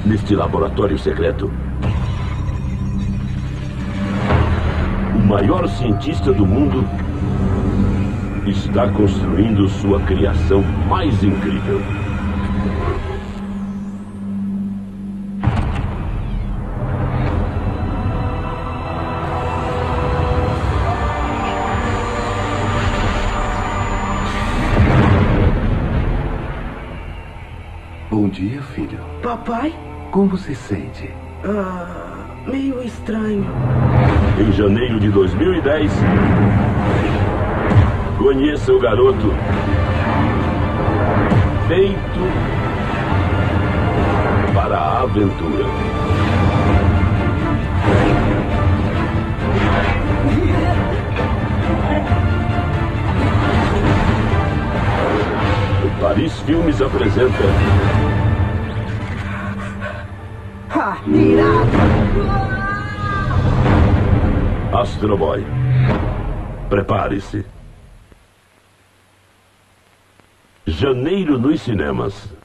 Neste laboratório secreto, o maior cientista do mundo está construindo sua criação mais incrível. Bom dia, filho. Papai? Como você se sente? Meio estranho. Em janeiro de 2010, conheça o garoto feito para a aventura. O Paris Filmes apresenta Astro Boy. Prepare-se. Janeiro nos cinemas.